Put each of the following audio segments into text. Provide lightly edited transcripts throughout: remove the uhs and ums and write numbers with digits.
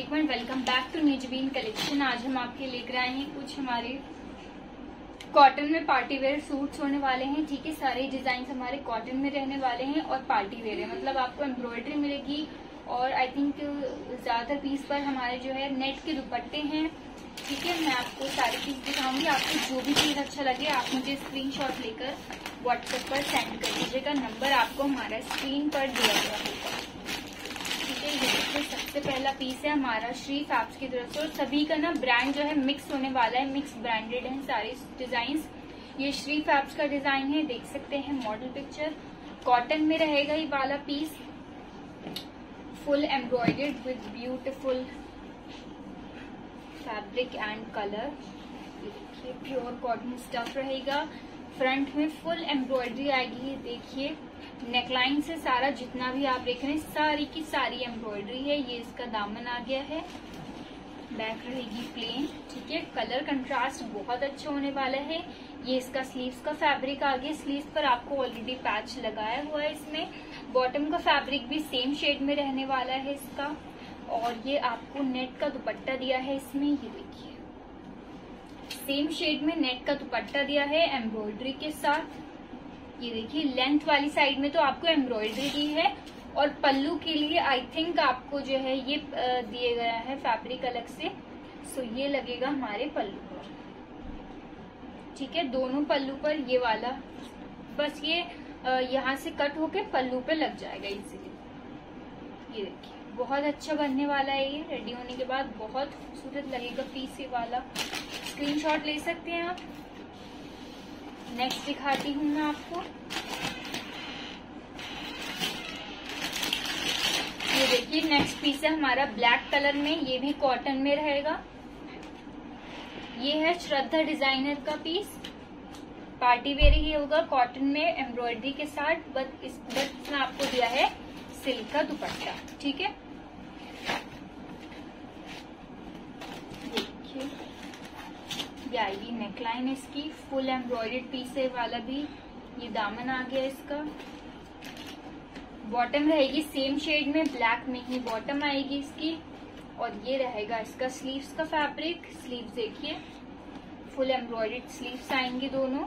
Everyone, welcome back to न्यूजबीन collection. आज हम आपके लेकर आए हैं कुछ हमारे कॉटन में पार्टी वेयर सूट्स होने वाले हैं। ठीक है, सारे डिजाइन हमारे कॉटन में रहने वाले हैं और पार्टी वेयर है, मतलब आपको एम्ब्रॉयडरी मिलेगी। और आई थिंक ज्यादातर पीस पर हमारे जो है नेट के दुपट्टे हैं। ठीक है, मैं आपको सारी पीस दिखाऊंगी। आपको जो भी चीज अच्छा लगे आप मुझे स्क्रीनशॉट लेकर व्हाट्सएप पर सेंड कर दीजिएगा। नंबर आपको हमारा स्क्रीन पर दिया गया होगा। ठीक है, ये देखिए सबसे पहला पीस है हमारा श्री फैब्स की तरफ से, और सभी का ना ब्रांड जो है मिक्स होने वाला है, मिक्स ब्रांडेड है सारे डिजाइन। ये श्री फैब्स का डिजाइन है, देख सकते हैं मॉडल पिक्चर। कॉटन में रहेगा ये वाला piece, full embroidered with beautiful fabric and colour. ये देखिए प्योर कॉटन स्टफ रहेगा। फ्रंट में फुल एम्ब्रॉयडरी आएगी। ये देखिए नेकलाइन से सारा जितना भी आप देख रहे हैं सारी की सारी एम्ब्रॉयडरी है। ये इसका दामन आ गया है, बैक रहेगी प्लेन। ठीक है, कलर कंट्रास्ट बहुत अच्छा होने वाला है। ये इसका स्लीव्स का फैब्रिक आ गया। स्लीव्स पर आपको ऑलरेडी पैच लगाया हुआ है इसमें। बॉटम का फैब्रिक भी सेम शेड में रहने वाला है इसका। और ये आपको नेट का दुपट्टा दिया है इसमें। ये देखिए सेम शेड में नेट का दुपट्टा दिया है एम्ब्रॉयडरी के साथ। ये देखिए लेंथ वाली साइड में तो आपको एम्ब्रॉयडरी दी है, और पल्लू के लिए आई थिंक आपको जो है ये दिए गया है फैब्रिक अलग से। सो ये लगेगा हमारे पल्लू पर। ठीक है, दोनों पल्लू पर ये वाला बस ये यहाँ से कट होके पल्लू पे लग जाएगा इजीली। ये देखिए बहुत अच्छा बनने वाला है। ये रेडी होने के बाद बहुत खूबसूरत लगेगा पीस ये वाला। स्क्रीनशॉट ले सकते हैं आप। नेक्स्ट दिखाती हूँ मैं आपको। ये देखिए नेक्स्ट पीस है हमारा ब्लैक कलर में, ये भी कॉटन में रहेगा। ये है श्रद्धा डिजाइनर का पीस, पार्टी वेयर ही होगा, कॉटन में एम्ब्रॉयडरी के साथ। बस इसमें आपको दिया है सिल्क का दुपट्टा। ठीक है, देखिए ये आएगी नेकलाइन इसकी, फुल एम्ब्रॉयडर्ड पीस है वाला भी। ये दामन आ गया इसका। बॉटम रहेगी सेम शेड में, ब्लैक में ही बॉटम आएगी इसकी। और ये रहेगा इसका स्लीव्स का फैब्रिक। स्लीव्स देखिए फुल एम्ब्रॉयडर्ड स्लीव्स आएंगे दोनों।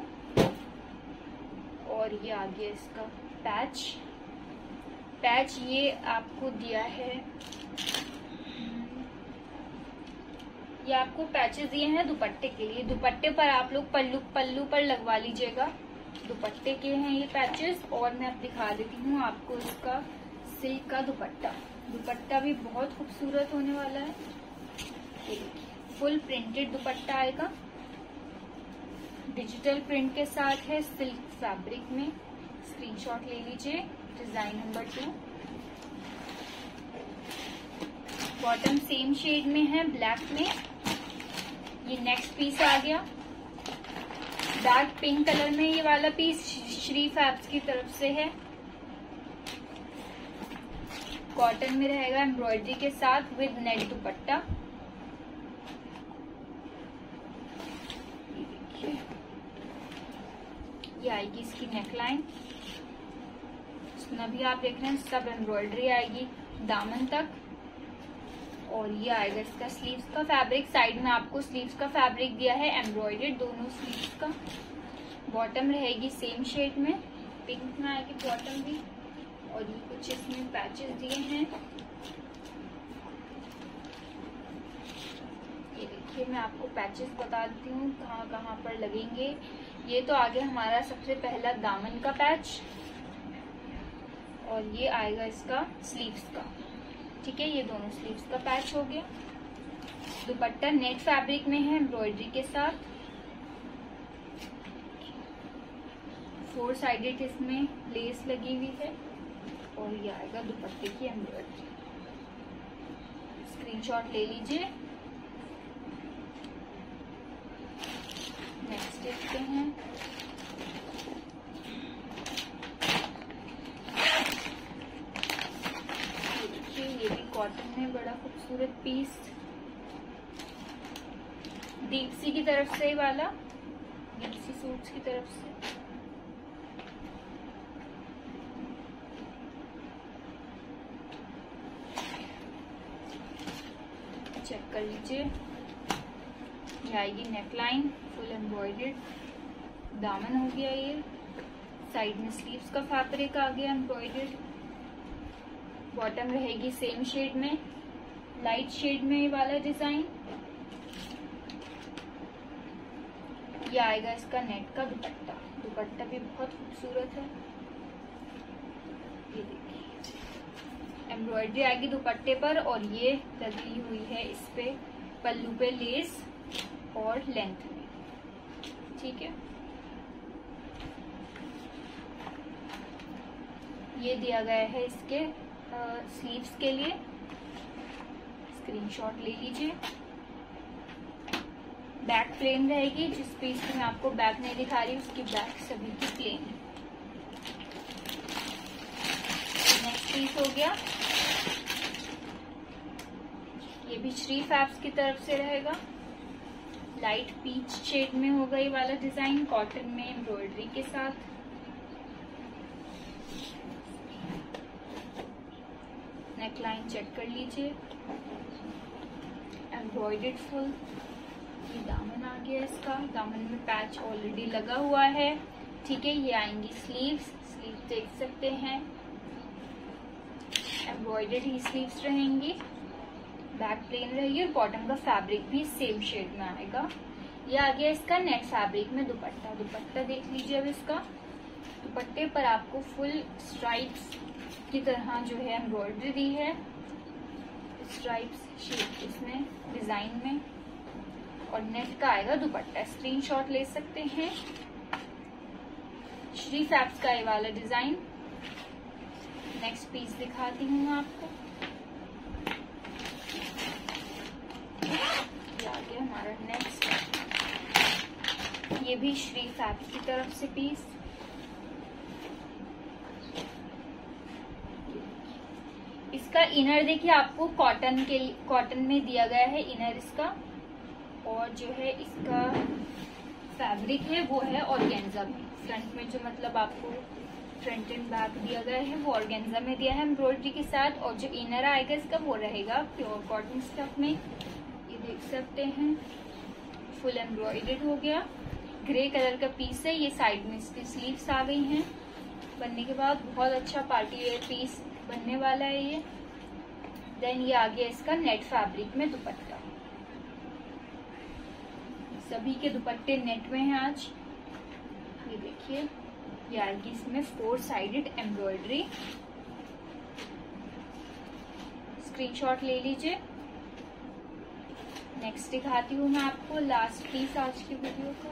और ये आ गया इसका पैच। पैच ये आपको दिया है, ये आपको पैचेस दिए हैं दुपट्टे के लिए। दुपट्टे पर आप लोग पल्लू पर लगवा लीजिएगा, दुपट्टे के हैं ये पैचेस। और मैं अब दिखा देती हूँ आपको इसका सिल्क का दुपट्टा। दुपट्टा भी बहुत खूबसूरत होने वाला है। फुल प्रिंटेड दुपट्टा आएगा, डिजिटल प्रिंट के साथ है, सिल्क फैब्रिक में। स्क्रीनशॉट ले लीजिए। Design number 2। Bottom same shade में है, ब्लैक में। ये नेक्स्ट पीस आ गया डार्क पिंक कलर में। ये वाला पीस श्री फैब्स की तरफ से है, कॉटन में रहेगा एम्ब्रॉयडरी के साथ विद नेट दुपट्टा। ये आएगी इसकी नेकलाइन। इसमें भी आप देख रहे हैं सब एम्ब्रॉयडरी आएगी दामन तक। और ये आएगा इसका स्लीव्स का फैब्रिक। साइड में आपको स्लीव्स का फैब्रिक दिया है एम्ब्रॉयडर्ड दोनों स्लीव्स का। बॉटम रहेगी सेम शेड में, पिंक में आएगी बॉटम भी। और ये कुछ इसमें पैचेस दिए हैं। ये देखिए मैं आपको पैचेस बता देती हूँ कहाँ कहाँ पर लगेंगे। ये तो आगे हमारा सबसे पहला दामन का पैच, और ये आएगा इसका स्लीव्स का। ठीक है, ये दोनों स्लीव्स का पैच हो गया। दुपट्टा नेट फैब्रिक में है एम्ब्रॉयडरी के साथ। 4 साइडेड इसमें लेस लगी हुई है। और ये आएगा दुपट्टे की एम्ब्रॉयडरी। स्क्रीनशॉट ले लीजिए। नेक्स्ट देखते हैं। ये भी कॉटन में बड़ा खूबसूरत पीस, दीप्सी की तरफ से वाला, दीप्सी सूट्स की तरफ से। चेक कर लीजिए। ये आएगी नेकलाइन फुल एम्ब्रॉयडर्ड, दामन हो गया ये, साइड में स्लीव्स का फैब्रिक आ गया एम्ब्रॉयडर्ड, बॉटम रहेगी सेम शेड में, लाइट शेड में ये वाला डिजाइन। ये आएगा इसका नेट का दुपट्टा, दुपट्टा भी बहुत खूबसूरत है। ये देखिए एम्ब्रॉयडरी आएगी दुपट्टे पर और ये लगी हुई है इस पे पल्लू पे लेस और लेंथ में, ठीक है। ये दिया गया है इसके स्लीव्स के लिए, स्क्रीनशॉट ले लीजिए। बैक प्लेन रहेगी, जिस पीस में आपको बैक नहीं दिखा रही उसकी बैक सभी की प्लेन है। नेक्स्ट पीस हो गया, ये भी श्री फैब्स की तरफ से रहेगा, लाइट पीच शेड में होगा ये वाला डिजाइन, कॉटन में एम्ब्रॉयडरी के साथ। नेकलाइन चेक कर लीजिए, एम्ब्रॉयडर्ड फुल। ये दामन आ गया इसका, दामन में पैच ऑलरेडी लगा हुआ है, ठीक है। ये आएंगी स्लीव्स, स्लीव्स देख सकते हैं एम्ब्रॉयडर्ड ही स्लीव्स रहेंगी, बैक प्लेन रहेगी और बॉटम का फैब्रिक भी सेम शेड में आएगा। ये आ गया इसका नेट फैब्रिक में दुपट्टा, दुपट्टा देख लीजिए। अब इसका दुपट्टे पर आपको फुल स्ट्राइप्स की तरह जो है एम्ब्रॉयडरी है, स्ट्राइप्स शेप इसमें डिजाइन में, और नेट का आएगा दुपट्टा। स्क्रीनशॉट ले सकते हैं। श्री फैब्स का ये वाला डिजाइन। नेक्स्ट पीस दिखाती हूँ मैं आपको, ये आ गया हमारा नेक्स्ट, ये भी श्री फैब्स की तरफ से पीस। इसका इनर देखिए आपको कॉटन में दिया गया है इनर इसका, और जो है इसका फैब्रिक है वो है ऑर्गेन्जा में। फ्रंट में जो मतलब आपको फ्रंट एंड बैक दिया गया है वो ऑर्गेन्जा में दिया है एम्ब्रॉयडरी के साथ, और जो इनर आएगा इसका वो रहेगा प्योर कॉटन स्टफ में। ये देख सकते हैं फुल एम्ब्रॉयडर्ड हो गया, ग्रे कलर का पीस है। ये साइड में इसकी स्लीव्स आ गई हैं बनने के बाद, बहुत अच्छा पार्टी वेयर पीस बनने वाला है ये। देन ये आ गया इसका नेट फैब्रिक में दुपट्टा, सभी के दुपट्टे नेट में हैं आज। ये देखिए ये आएगी इसमें 4 साइडेड एम्ब्रॉयडरी, स्क्रीनशॉट ले लीजिए। नेक्स्ट दिखाती हूँ मैं आपको लास्ट पीस आज की वीडियो का।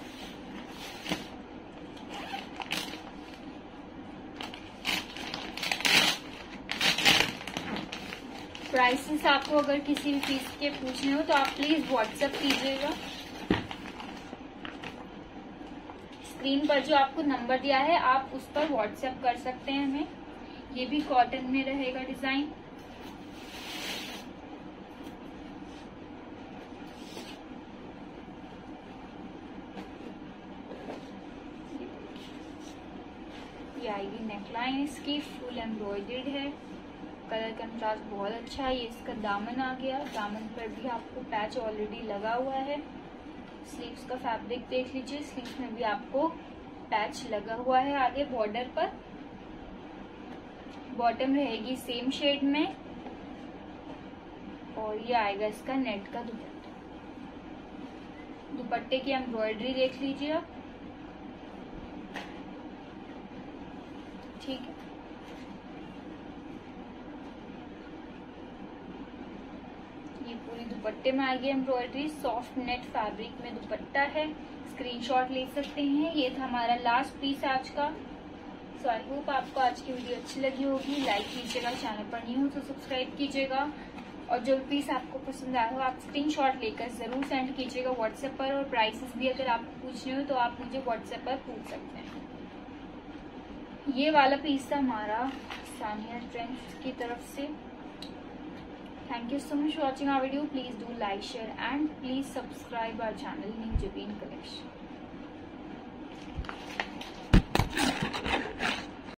प्राइसेस आपको अगर किसी भी पीस के पूछने हो तो आप प्लीज व्हाट्सएप कीजिएगा। स्क्रीन पर जो आपको नंबर दिया है आप उस पर व्हाट्सएप कर सकते हैं हमें। ये भी कॉटन में रहेगा डिजाइन। ये आएगी नेकलाइन इसकी, फुल एम्ब्रॉयडर्ड है, कलर कंट्रास्ट बहुत अच्छा है। ये इसका दामन आ गया, दामन पर भी आपको पैच ऑलरेडी लगा हुआ है। स्लीव्स का फैब्रिक देख लीजिए, स्लीव्स में भी आपको पैच लगा हुआ है आगे बॉर्डर पर। बॉटम रहेगी सेम शेड में, और ये आएगा इसका नेट का दुपट्टा। दुपट्टे की एम्ब्रॉयडरी देख लीजिए आप, ठीक है। ये पूरी दुपट्टे में आएगी एम्ब्रॉयडरी, सॉफ्ट नेट फैब्रिक में दुपट्टा है। स्क्रीनशॉट ले सकते हैं। ये था हमारा लास्ट पीस आज का। सो आई होप आपको आज की वीडियो अच्छी लगी होगी। लाइक कीजिएगा, चैनल पर नहीं हो तो सब्सक्राइब कीजिएगा, और जो पीस आपको पसंद आया हो आप स्क्रीनशॉट लेकर जरूर सेंड कीजिएगा व्हाट्सएप पर। और प्राइसेस भी अगर आपको पूछने हो तो आप मुझे व्हाट्सएप पर पूछ सकते हैं। ये वाला पीस था हमारा सानिया ट्रेंड्स की तरफ से। Thank you so much for watching our video. Please do like, share and please subscribe our channel New Jabin Collection.